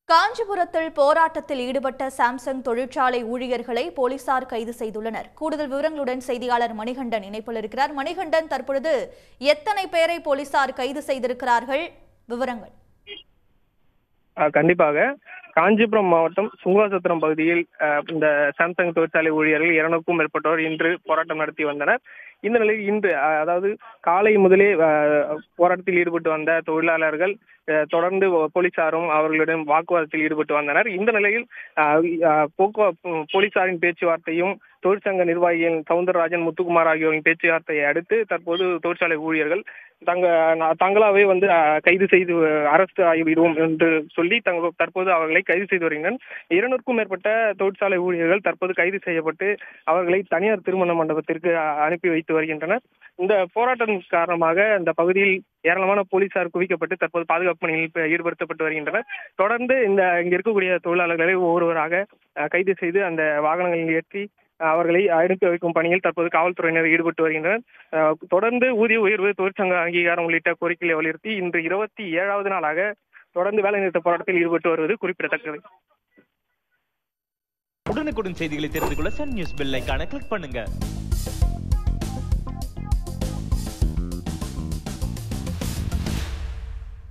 காஞ்சிபுரத்தில் போராட்டத்தில் ஈடுபட்ட சாம்சங் தொழிற்சாலை ஊழியர்களை போலீசார் கைது செய்துள்ளனர். கூடுதல் விவரங்களுடன் செய்தியாளர் மணிகண்டன் இணைப்பில் இருக்கிறார். மணிகண்டன், தற்பொழுது எத்தனை பேரை போலீசார் கைது செய்திருக்கிறார்கள்? விவரங்கள். கண்டிப்பாக காஞ்சிபுரம் மாவட்டம் சுங்கசத்திரம் பகுதியில் இந்த சாம்சங் தொழிற்சாலை ஊழியர்கள் 200க்கும் மேற்பட்டோர் இன்று போராட்டம் நடத்தி வந்தனர். இந்த நிலையில் இன்று அதாவது காலை முதலே போராட்டத்தில் ஈடுபட்டு வந்த தொழிலாளர்கள் தொடர்ந்து போலீசாரும் அவர்களிடம் வாக்குவாதத்தில் ஈடுபட்டு வந்தனர். இந்த நிலையில் போலீசாரின் பேச்சுவார்த்தையும் தொழிற்சங்க நிர்வாகிகள் சவுந்தரராஜன், முத்துக்குமார் ஆகியோரின் பேச்சுவார்த்தையை அடுத்து தற்போது தொழிற்சாலை ஊழியர்கள் தங்களாவே கைது செய்து அரசு ஆகிவிடுவோம் என்று சொல்லி தற்போது அவர்களை கைது செய்து வருகின்றனர். 200க்கும் மேற்பட்ட தொழிற்சாலை ஊழியர்கள் தற்போது கைது செய்யப்பட்டு அவர்களை தனியார் திருமண மண்டபத்திற்கு அனுப்பி வைத்து வருகின்றனர். இந்த போராட்டம் காரணமாக அந்த பகுதியில் ஏராளமான போலீசார் குவிக்கப்பட்டு தற்போது பாதுகாப்பு பணியில் ஈடுபடுத்தப்பட்டு வருகின்றனர். தொடர்ந்து இங்க இருக்கக்கூடிய தொழிலாளர்களை ஒவ்வொருவராக கைது செய்து அந்த வாகனங்களில் ஏற்றி அவர்களை அனுப்பி வைக்கும் பணியில் தற்போது காவல்துறையினர் ஈடுபட்டு வருகின்றனர். தொடர்ந்து ஊதிய உயர்வு, தொழிற்சங்க அங்கீகாரம் உள்ளிட்ட கோரிக்கைகளை வலியுறுத்தி இன்று 27வது நாளாக தொடர்ந்து வேலைநிறுத்த போராட்டத்தில் ஈடுபட்டு வருவது குறிப்பிடத்தக்கது. உடனுக்குடன் செய்திகளை தெரிந்து கொள்ள சன் நியூஸ் பெல் ஐகானை கிளிக் பண்ணுங்க.